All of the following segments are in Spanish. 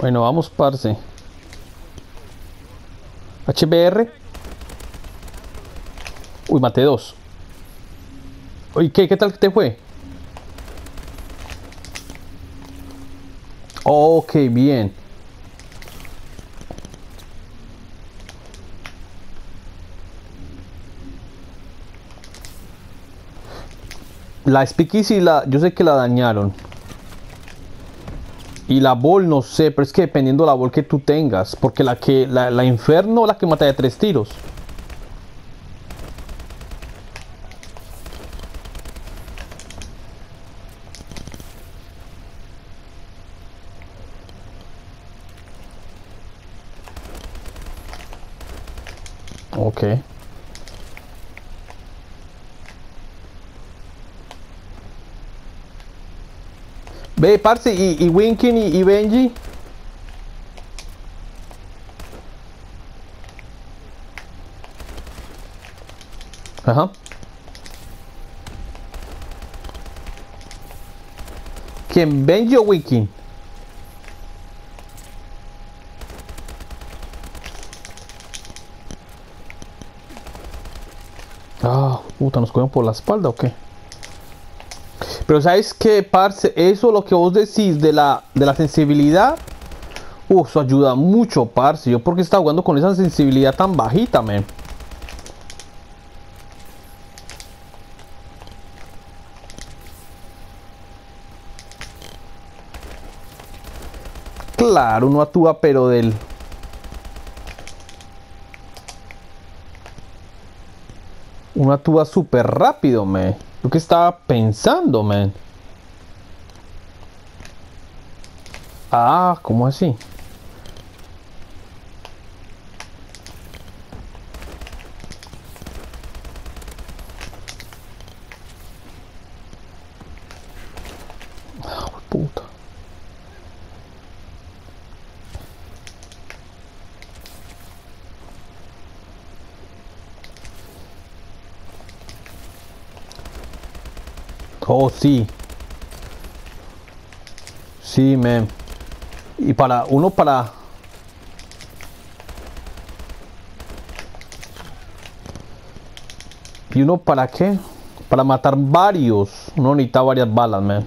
Bueno, vamos, parce. HBR. Uy, maté dos. Uy, ¿qué tal te fue? Ok, bien. La Speakeasy, yo sé que la dañaron. Y la ball no sé, pero es que dependiendo de la ball que tú tengas. Porque la Inferno, la que mata de 3 tiros. Ok. Ve, parce, y Winkin y Benji. Ajá. ¿Quién? ¿Benji o Winkin? Ah, puta, ¿nos cogieron por la espalda o qué? Pero ¿sabes qué, parce? Eso lo que vos decís de la sensibilidad. Eso ayuda mucho, parce. Yo porque estaba jugando con esa sensibilidad tan bajita, man. Claro, uno actúa, pero del. Uno actúa súper rápido, man. Lo que estaba pensando, man. Ah, ¿cómo así? Ah, puta. Oh, sí. Sí, man. Y para uno para. ¿Y uno para qué? Para matar varios. Uno necesita varias balas, man.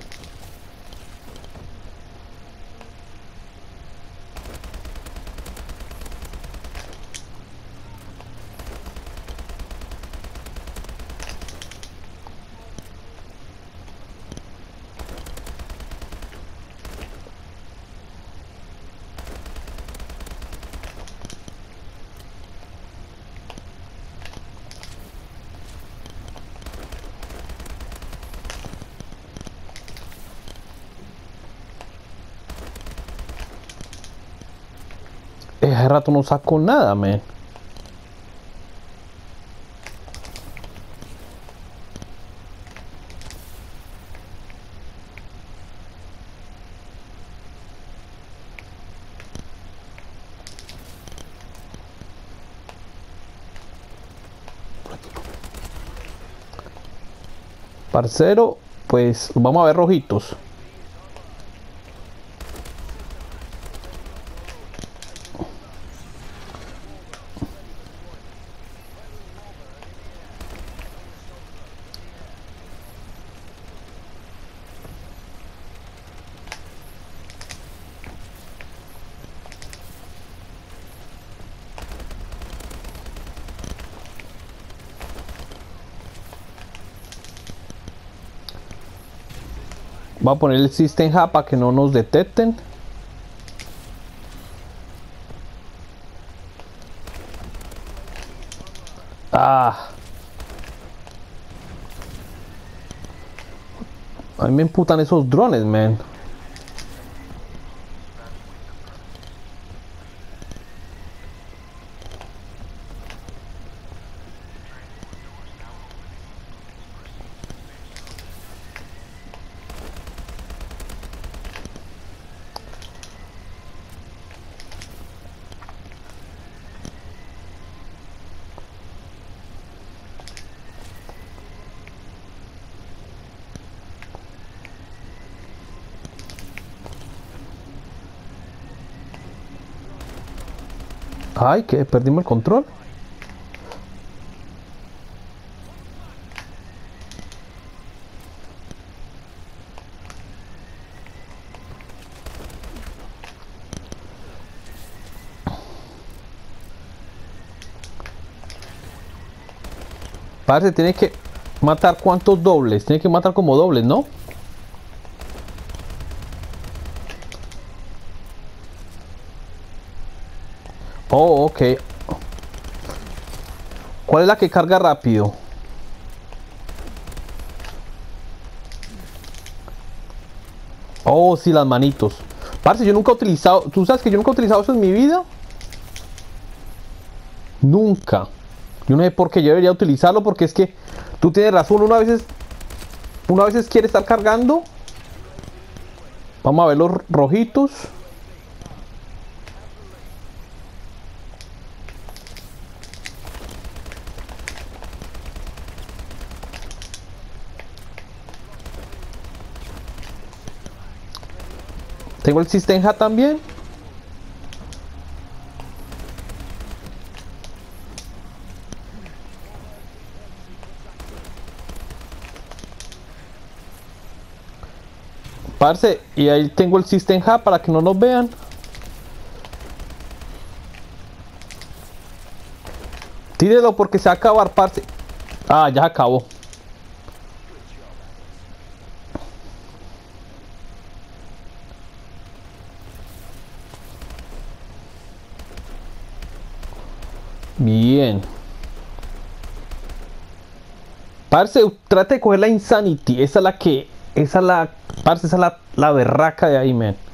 Ese rato no saco nada, man. Parcero, pues vamos a ver rojitos. Voy a poner el System Hub para que no nos detecten. Ah, a mí me emputan esos drones, man. Ay, que perdimos el control. Parce, tiene que matar cuántos dobles. Tiene que matar como dobles, ¿no? Oh, ok. ¿Cuál es la que carga rápido? Oh, sí, las manitos. Parce, yo nunca he utilizado... ¿Tú sabes que yo nunca he utilizado eso en mi vida? Nunca. Yo no sé por qué yo debería utilizarlo, porque es que tú tienes razón, uno a veces quiere estar cargando. Vamos a ver los rojitos. Tengo el System Hat también. Parce, y ahí tengo el System Hub para que no nos vean. Tírelo porque se va a acabar, parce. Ah, ya se acabó. Bien. Parce, trate de coger la Insanity. Esa es la que... Esa es la... Parce, esa es la berraca de ahí, man.